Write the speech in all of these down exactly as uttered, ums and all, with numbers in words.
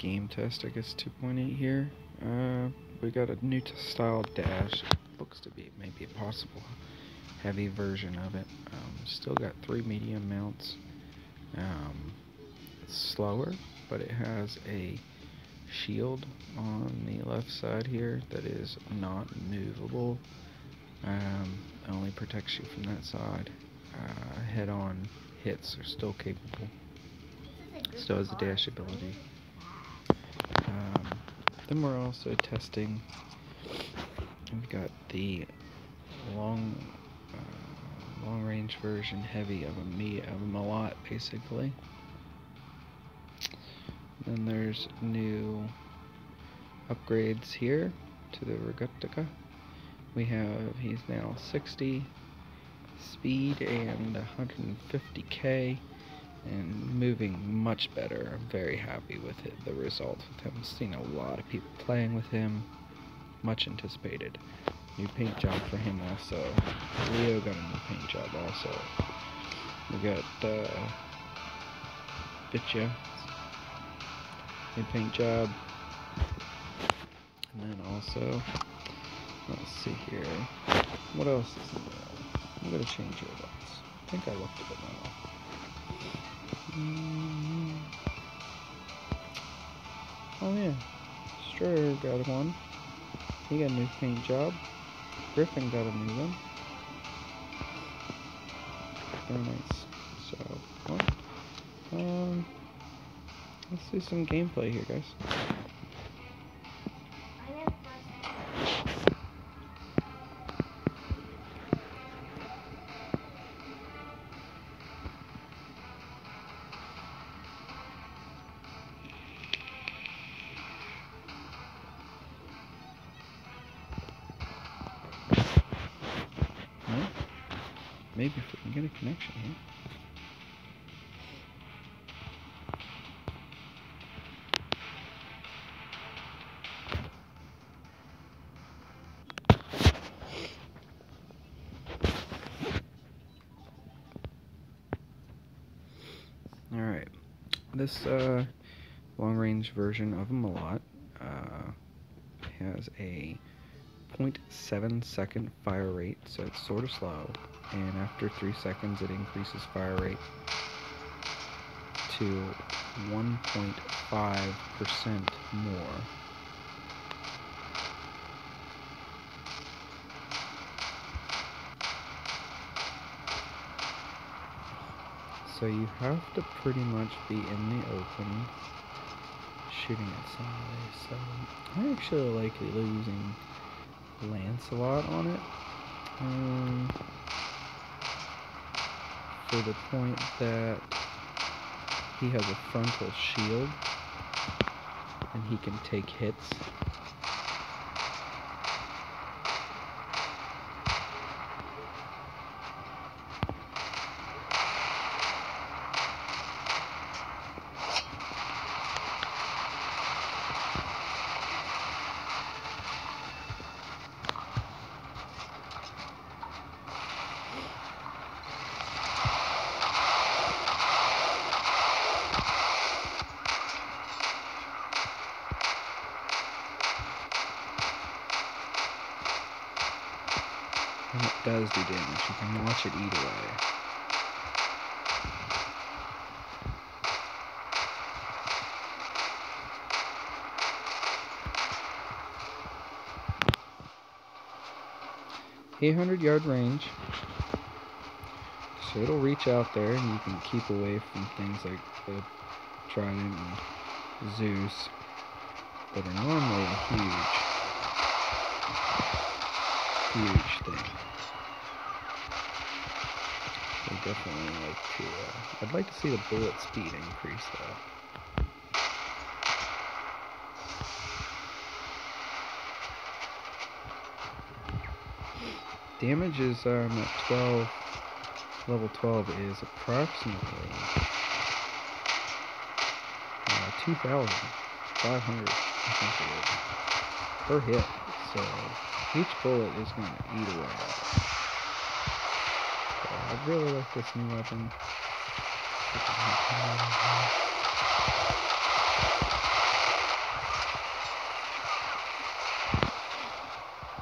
game test, I guess two point eight here. Uh, we got a new style dash. It looks to be maybe a possible heavy version of it. Um, still got three medium mounts. Um, it's slower, but it has a shield on the left side here that is not movable. Um, only protects you from that side. Uh, head-on hits are still capable. Still has the dash ability. Um, then we're also testing. We've got the long, uh, long-range version, heavy of a me of a Malott, basically. Then there's new upgrades here to the Regatica. We have, he's now sixty speed and one hundred fifty K and moving much better. I'm very happy with it, the results with him. I've seen a lot of people playing with him. Much anticipated. New paint job for him also. Leo got a new paint job also. We got uh, Bitya. New paint job. And then also, let's see here. What else is new? I'm going to change your lights. I think I looked at it now. Mm. Oh yeah. Strayer got one. He got a new paint job. Griffin got a new one. Very nice. So, well, um, let's do some gameplay here, guys. Maybe if we can get a connection here. Alright, this uh, long-range version of a Malott uh, has a zero point seven second fire rate, so it's sort of slow, and after three seconds it increases fire rate to one point five percent more. So you have to pretty much be in the open shooting at somebody. So I actually like using Lancelot on it, um, for the point that he has a frontal shield and he can take hits. And it does do damage. You can watch it eat away. eight hundred yard range. So it'll reach out there and you can keep away from things like the Trident and Zeus that are normally a huge, huge thing. I definitely like to, uh, I'd like to see the bullet speed increase though. Damage is um, at twelve, level twelve is approximately uh, two thousand five hundred, I think it is, per hit. So each bullet is going to eat away at it. So I really like this new weapon.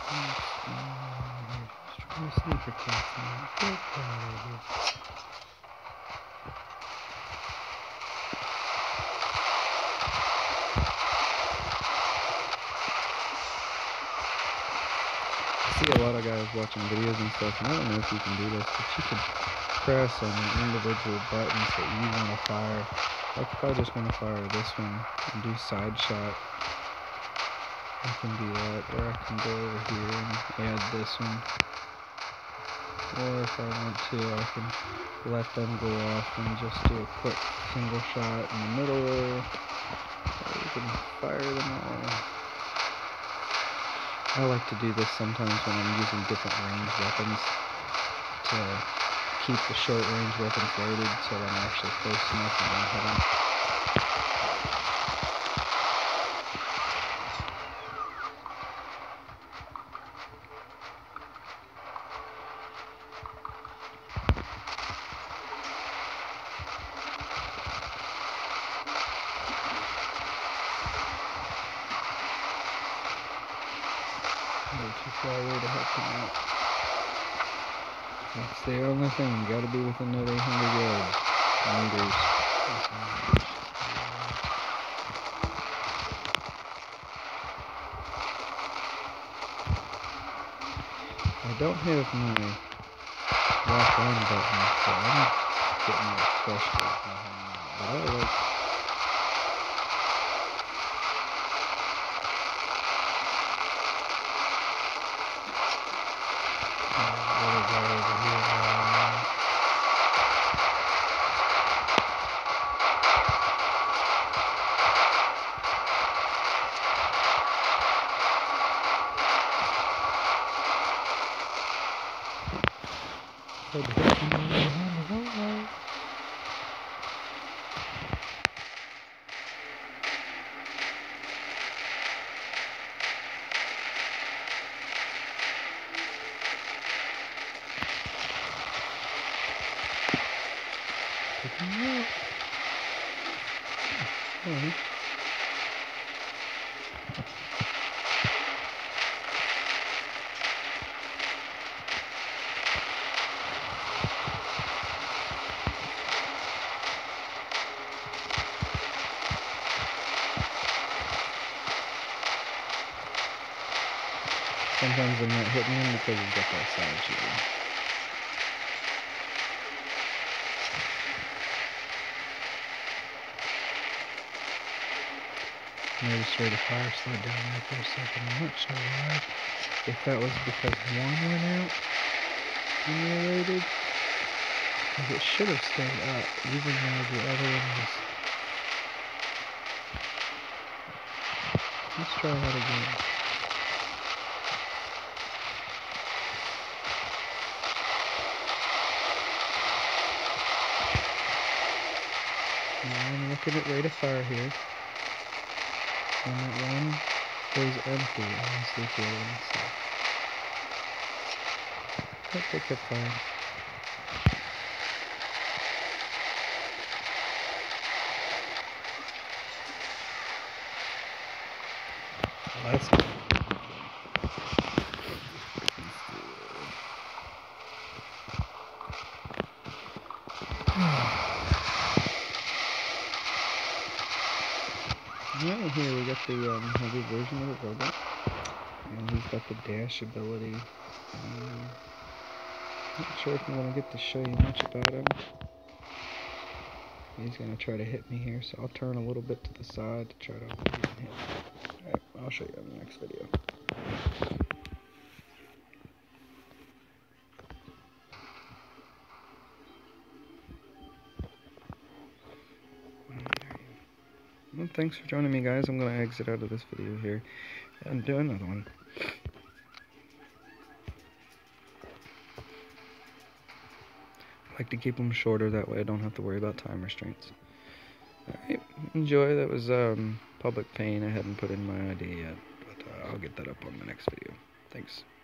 Just trying to sneak attacks on it. Get that idea. I see a lot of guys watching videos and stuff, and I don't know if you can do this, but you can press on the individual buttons that you want to fire. Like if I just want to fire this one and do side shot, I can do that, or I can go over here and add this one. Or if I want to, I can let them go off and just do a quick single shot in the middle, or you can fire them all. I like to do this sometimes when I'm using different range weapons to keep the short range weapons loaded so that I'm actually close enough and don't hit them. Too far away to help him out. That's the only thing, you gotta be within that eight hundred yards. Meters. I don't have my lock on button, so I'm getting that frustrated behind that. But I like Mm-hmm. Sometimes I'm not hitting him because he's got that side shooting. Notice rate of fire slowed down there for a second. I'm not sure why. If that was because one went out when we waited. Because it should have stayed up, even though the other one was. Let's try that again. Now I'm looking at rate of fire here. And that one goes empty. Let's see if the other one's safe. Yep, they kept firing. Well, that's good. Well, here we got the um, heavy version of the robot, and he's got the dash ability. Um, not sure if I'm going to get to show you much about him. He's going to try to hit me here, so I'll turn a little bit to the side to try to avoid getting hit. Alright, I'll show you in the next video. Well, thanks for joining me, guys. I'm going to exit out of this video here and do another one. I like to keep them shorter, that way I don't have to worry about time restraints. Alright, enjoy. That was um, Public Pain. I hadn't put in my I D yet, but uh, I'll get that up on the next video. Thanks.